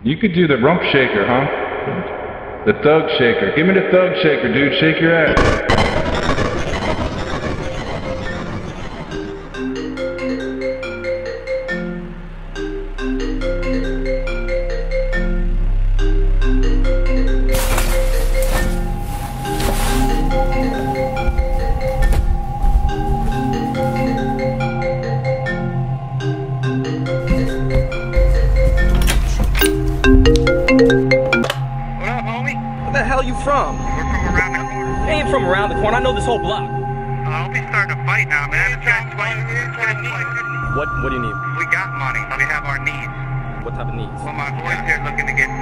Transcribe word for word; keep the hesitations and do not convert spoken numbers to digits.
You could do the rump shaker, huh? The thug shaker. Give me the thug shaker, dude. Shake your ass. From? We're from around the corner. I ain't from around the corner. I know this whole block. Uh, I'll be starting to fight now, man. It's got twenty, it's got What What do you need? We got money. We have our needs. What type of needs? Well, my boy's here looking to get